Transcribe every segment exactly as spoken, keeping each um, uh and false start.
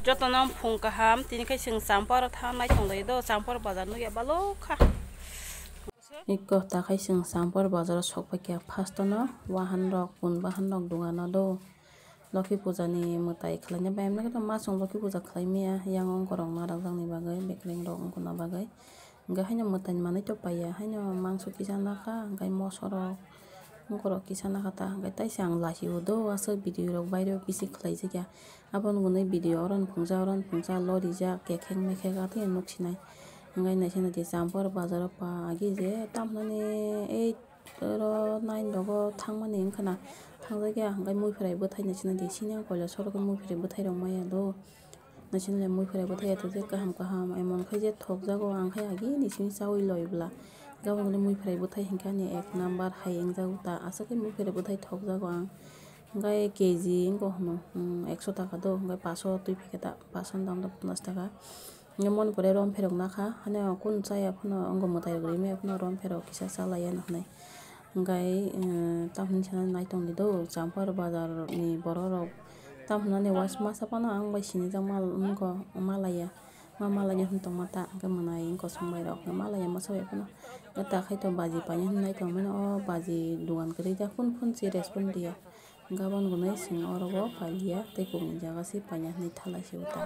Jotonam phungkaham tini sing sampar thanai thonglai do sampar bazar no ya balo kha ikko ta khai sing sampar bazar sokpa kya first no wahan rok pun bahan rok dungana do Loki puja ni mutai khlanya bayam na to ma song Loki puja khlaimia yang ong korong na rang ni bagai bekreng rok ong na bagai ga haino mutai manai to paya haino mangso kisana kha gai mosoro ngoro kisana kata gai tai sang lasi do asa video rok bairo bisi khlai jega abon gunai video ron phungja ron phungja lori ja kekheng mekhe ga te nuksinai ngai nai sena de sampar bazar pa agi je tamnani eight ro nine rogo thangmani ingkhana thangjaga gai mui phrai bothai na sena de sinang koila sorok mui phrai bothai rok maya do na sena mui phrai bothai to je kaham kaham emon khai je thokjago ang khai agi ni sini chawi loibla gabon mui phrai bothai hingkani ek number hai engjago ta asake mui phrai bothai thokjago ang gai keji ingko hono one hundred taka do gai five hundred tui piketa five hundred dam do fifty taka ngemon pore rom pherok nakha hane kun chaya phono ongo mutai gri me phono rom pherok kisa chalaya nakhnai gai tamhin chana naitong do sampar bazar ni borok tamhnani was masa pano ang bai sini jamal ongo malaya ma malaya hintong mata gamanai ingko sombai rok malaya masawe phono ta khai to baji pani naitong meno o baji dugan kri ja phun phun si respond dia gabon gunai sing orogo palia tei kung jaga si panya ni thala si uta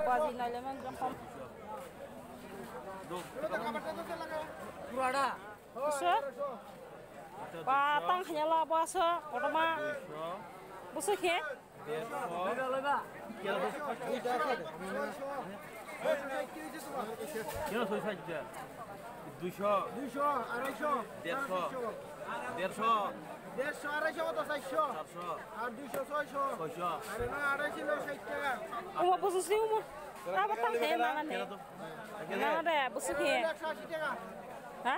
Purada busa patang hanya la basa otoma busa khe kilo soy sajja দুইশো দুইশো আড়াইশো দেড়শো দেড়শো দেড়শো আড়াইশো কত চারশো চারশো আর দুইশো ছয়শো ছয়শো আরে না আড়াইশো ষাট টাকা uma busa si uma ta batang he mana ne na de busa khe একশো আশি টাকা ha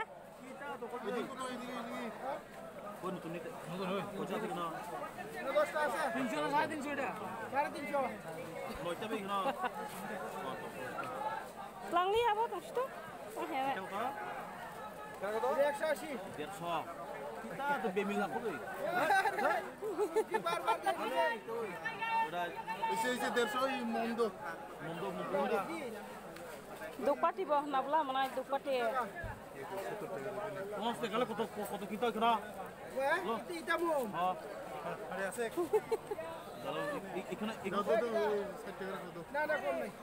কোন তুমি নতুন হই কোচা থেকে না দশটা আছে তিনশো না সাড়ে তিনশো এটা সাড়ে তিনশো নয়টা বেগ না langli apa tuh situ oh he একশো আশি দেড়শো kita তো বেমিল না কই বারবার ওরা এসে এসে দেড়শো মন্দ মন্দ মন্দ dupati boh nabla mana dupati Mas tegala kota kota kita kena. Lo kita mo. Ha. Are আছে Kalau এখানে এখানে তো ষাট টাকা কত না না কম নাই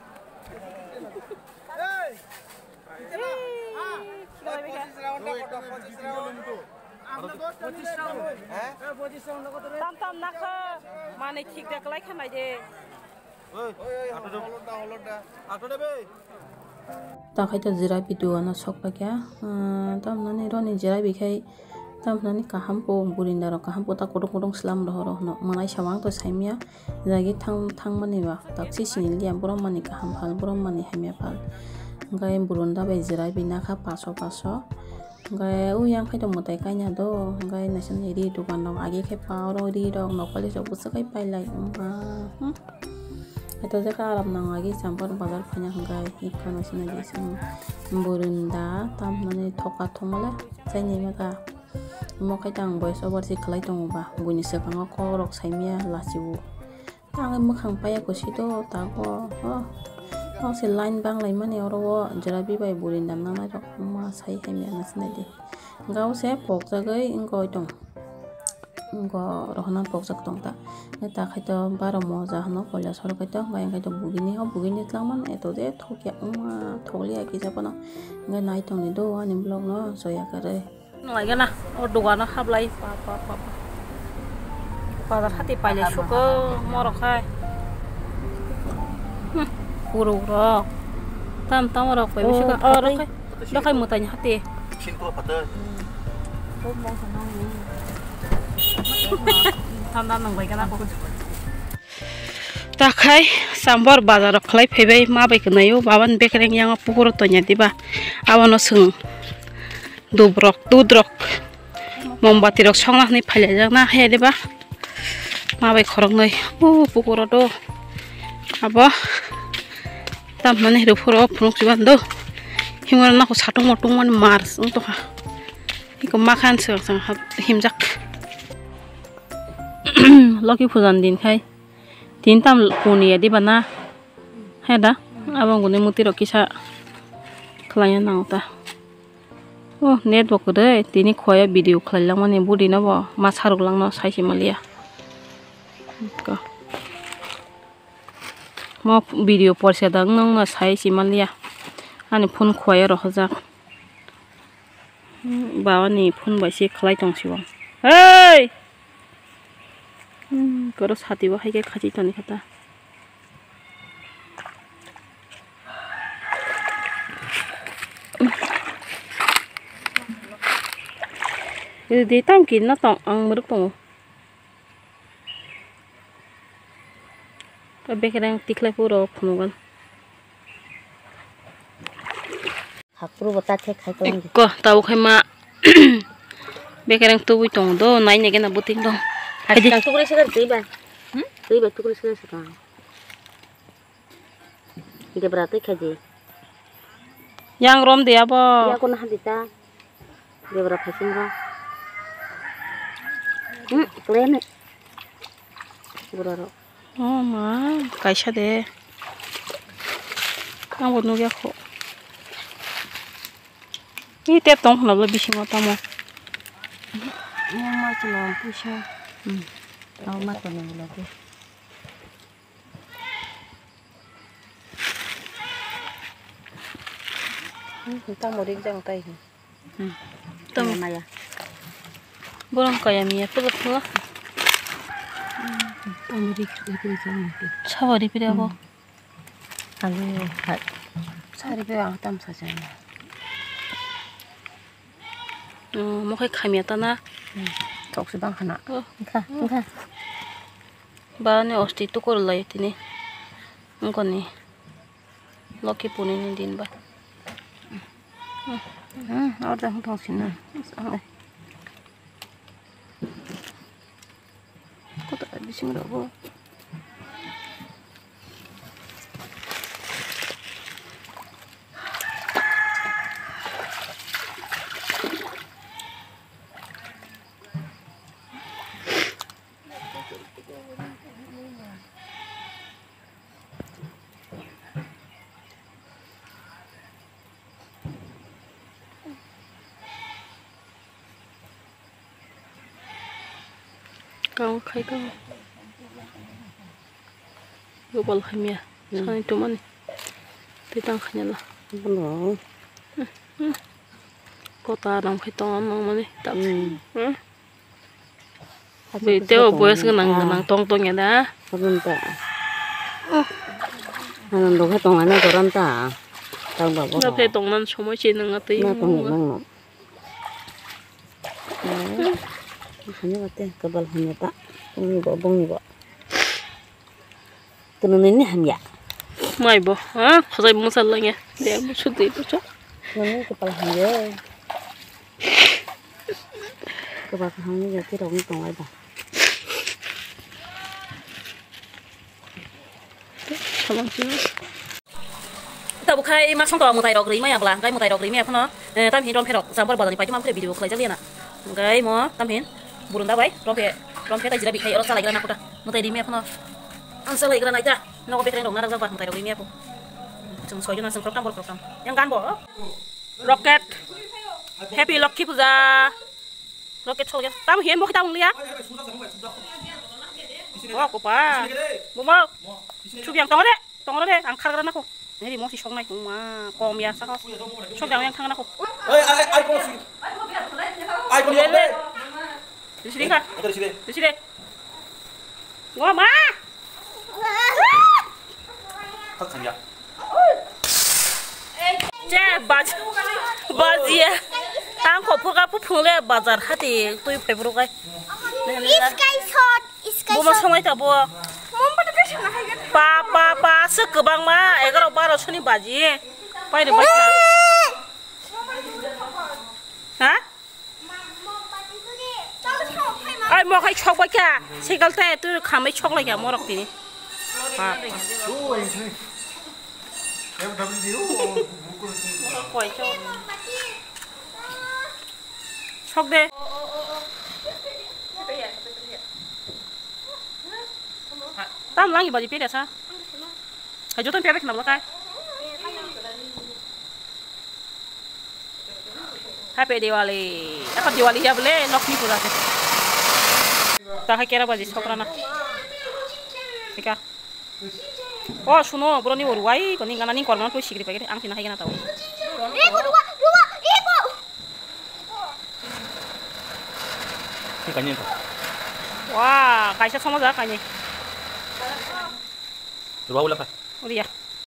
এই ইতনা হ্যাঁ পঁচিশ রাউন্ড কত পঁচিশ রাউন্ড আপনি দশটা পঁচিশ রাউন্ড হ্যাঁ পঁচিশ রাউন্ড কত রে tam tam nakha mane thik dak lai khanai de ওই ওই হলটা হলটা আটো দেবে ta khai to jira pitu ana sokpa kya tam nani roni jira bi khai tam nani kaham po burinda ro kaham po ta kodong kodong slam ro ro no manai samang to saimia jagi thang thang mani ba taksi sinil liam borom mani kaham phal borom mani hamia phal gai burunda bai jira bi na kha five hundred five hundred gai u yang khai to mutai kai nya do gai nasan ri dukan no agi khai pa ro ri ro nokali so busa kai pai lai ma Ito jaka alam nang lagi sampar bazar banyak gai ikon asina gising burunda tam nani thoka thongla saini maka mo kai tang voice over si khlai tong ba buni se kang ko rok saimia lasiu tang mo khang paya ko si to ta ko ho ho se line bang lai mane oro jarabi bai burinda nang na rok ma sai hemia nasina di gau se pok jagai ingoi tong ngo rohnan pokjak tong ta ta khai to baro moja hano koila sor khai to ngai khai to bugini ho bugini tlangman eto de thokya uma thoklia ki japana ngai nai tong ni do ani blog no soya kare ngai gana o dugana khablai pa pa pa padar hati paile suko moro khai puro ro tam tam ro koi bisu ka ro khai do khai mutanya hati sin ko pater ko mong sanang ni Tandan nang baik aku. Tak hai sampar bazar khlai pheibai ma bai knayo baban bekreng yang pukur to nya diba awano sung dubrok dudrok mombati rok songna ni phale jangna he diba ma bai khorok noi u pukur do abo tam mane ru phoro phunuk jiban do himar na ko satung motung man mars to ha iko makan sang sang himjak Loki pujan din khai tin tam puni di bana heda abang gune muti ro kisa khlaya nang ta oh network de tini khoya video khlaylang mane budi na bo ma saruk lang no saisi malia ko mo video porse dang nang na saisi malia ani phone khoya ro hajak bawani phone baisi khlai tong siwang hey koro sati ba haike khaji toni khata di tam kin na tong ang muruk tong to bekerang tiklai puro phumugan hakru bata che khai tong ko tau khaima bekerang tu bui tong do nai ne gena buting dong haji kang tukuri segar tei ba hm tei ba tukuri segar sekang ide berarti khaji yang rom de abo ya ko na hadita de berapa khasing ba hm klene buraro oh ma kaisa de ang bonu ya kho ni te tong na lo bising ta mo mama celom pusha hm tau ma to ne lagi hm ta mo ring jang tai hm tong maya borong kaya mi ya pula pula ta mo ring itu jang ke chawari pire abo alu hat sari pe ang tam sa jang oh mo khai khamia ta na thok su bang khana kha kha ba ne osti tu kor lai tini ngoni loki puni ni din ba hm or da thong sin na ko ta bising ro bo kau khai kau go bol khamia sani to mani te tang khanya la belum kota ram khai tong nang mani ta hm be teo boys ga nang nang tong tong ya da belum tak nang do kha tong ana doram ta tang ba na phe tong nan chomoi chi nang ati na tong nang no hanya bate kabal hanya tak bong ni bo bong ni bo tunun ini hanya mai bo ha khosai musal lang ya de mu chuti to cha tunun kepala hanya kabal hanya jadi rong tong ai ba salang chi ta bu khai ma song to mu tai rok ri ma ya bla kai mu tai rok ri me phono tam hin rom phe rok sam por ba ni pai ma phe video khlai ja liana gai mo tam hin burunda bai rom phe rom phe ta jira bi khai oro sala gra na kuta mu tai ri me phono an sala gra na ita no ko bekreng rong na ra ba mu tai rok ri me pho chung soi jona sang program bor program yang gan bo rocket happy lucky puja rocket chol ga tam hin mo khita ung lia oh ko pa mo mo chu yang tong de tong de ang khar gra na ko ni mo si shong nai ku ma kom ya sa ko shong yang yang khang na ko Oi, ai ai ko si. Ai ko le. Di sini ka? Di sini. Di sini. Ngwa ma. Khắc khanya. Ja baz bazia. Tang ko phuga phu phule bazar hati tui phebru kai. Iskai shot, iskai Bo ma songai ta bo. Mom pada ke sana hai kan? Pa pa pa se kebang ma eleven twelve soni baji. Pai de bacha. Ha? Ai mo khai chok ba kya? Segal ta tu khamai chok la kya mo rak tini. Pa. Em thầm diu. Koi chok. Chok de. Tam lang i baji pe sa. Hajutan pia bekna belakang. Happy Diwali. Apa Diwali ya boleh Lakshmi puja se. Tak kira baji sokrana. Ika. Oh suno bro ni uruai ko ni ngana ni korban ko sikri pake ang sinahay kana tahu. Ibu dua, dua, ibu. Ini kanyen. Wah, kaisa sama za kanye. Dua ulah pa. Udah ya.